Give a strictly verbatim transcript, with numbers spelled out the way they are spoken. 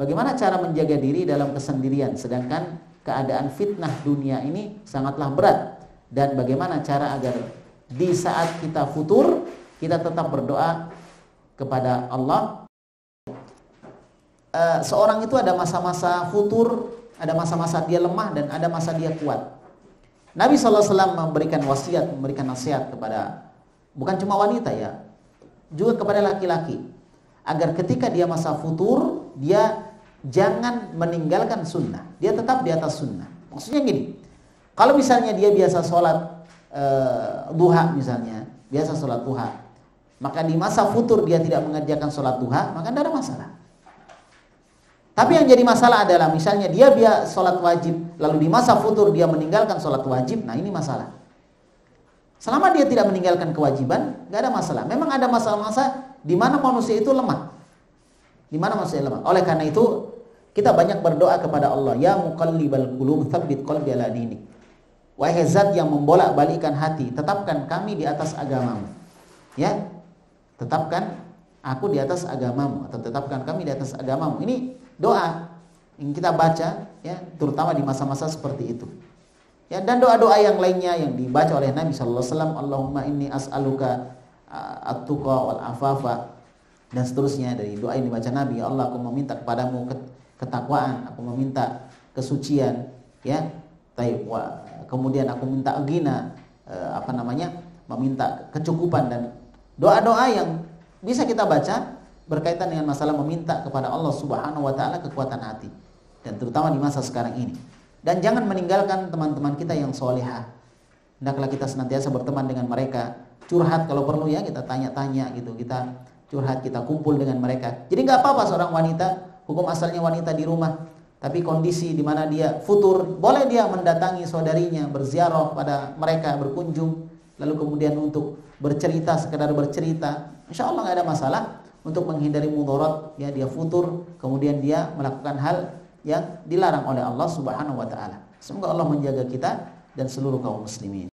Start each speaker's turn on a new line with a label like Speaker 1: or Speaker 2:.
Speaker 1: Bagaimana cara menjaga diri dalam kesendirian sedangkan keadaan fitnah dunia ini sangatlah berat, dan bagaimana cara agar di saat kita futur kita tetap berdoa kepada Allah. Uh, seorang itu ada masa-masa futur, ada masa-masa dia lemah, dan ada masa dia kuat. Nabi shallallahu alaihi wasallam memberikan wasiat, memberikan nasihat kepada bukan cuma wanita ya, juga kepada laki-laki, agar ketika dia masa futur, dia jangan meninggalkan sunnah, dia tetap di atas sunnah. Maksudnya gini, kalau misalnya dia biasa sholat uh, duha misalnya, biasa sholat duha, maka di masa futur dia tidak mengerjakan sholat duha, maka tidak ada masalah. Tapi yang jadi masalah adalah misalnya dia biasa sholat wajib, lalu di masa futur dia meninggalkan sholat wajib, nah ini masalah. Selama dia tidak meninggalkan kewajiban, nggak ada masalah. Memang ada masa-masa di mana manusia itu lemah, di mana manusia lemah. Oleh karena itu kita banyak berdoa kepada Allah, ya muqallibal qulub tsabbit qalbi ala dinik. Wahai zat yang membolak-balikkan hati, tetapkan kami di atas agamamu. Ya, tetapkan aku di atas agamamu, atau tetapkan kami di atas agamamu. Ini doa yang kita baca ya, terutama di masa-masa seperti itu. Ya, dan doa-doa yang lainnya yang dibaca oleh Nabi sallallahu alaihi wasallam, Allahumma inni as'aluka at-tuqa wal afafa, dan seterusnya dari doa yang dibaca Nabi. Ya Allah, aku meminta kepadamu ketakwaan, aku meminta kesucian, ya. Taib, kemudian aku minta ghina, apa namanya? meminta kecukupan, dan doa-doa yang bisa kita baca berkaitan dengan masalah meminta kepada Allah Subhanahu wa taala kekuatan hati, dan terutama di masa sekarang ini. Dan jangan meninggalkan teman-teman kita yang solehah. Hendaklah kita senantiasa berteman dengan mereka, curhat kalau perlu ya, kita tanya-tanya gitu, kita curhat, kita kumpul dengan mereka. Jadi nggak apa-apa seorang wanita, hukum asalnya wanita di rumah, tapi kondisi di mana dia futur, boleh dia mendatangi saudarinya, berziarah pada mereka, berkunjung, lalu kemudian untuk bercerita, sekedar bercerita, insya Allah nggak ada masalah, untuk menghindari mudarat ya, dia futur, kemudian dia melakukan hal yang dilarang oleh Allah Subhanahu wa taala. Semoga Allah menjaga kita dan seluruh kaum muslimin.